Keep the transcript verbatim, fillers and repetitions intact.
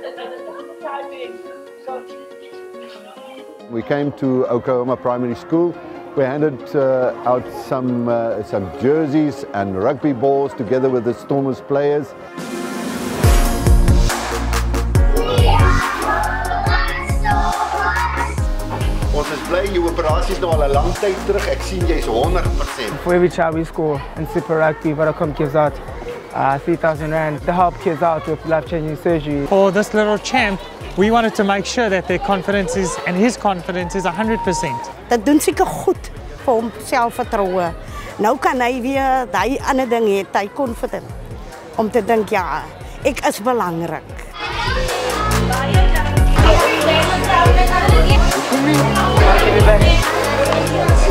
We came to Oklahoma Primary School. We handed uh, out some, uh, some jerseys and rugby balls together with the Stormers players. Ons is bly jou operasie is nou al 'n lang tyd terug. Ek sien jy's one hundred percent. For every child we score in Super Rugby, Vodacom gives out uh, three thousand rand to help kids out with life-changing surgery. For this little champ, we wanted to make sure that their confidence is, and his confidence is one hundred percent. Dat doen seker goed vir hom selfvertroue. Nou kan hy weer daai ander ding hê, hy confident om te dink ja, ek is belangrik. Kom nie.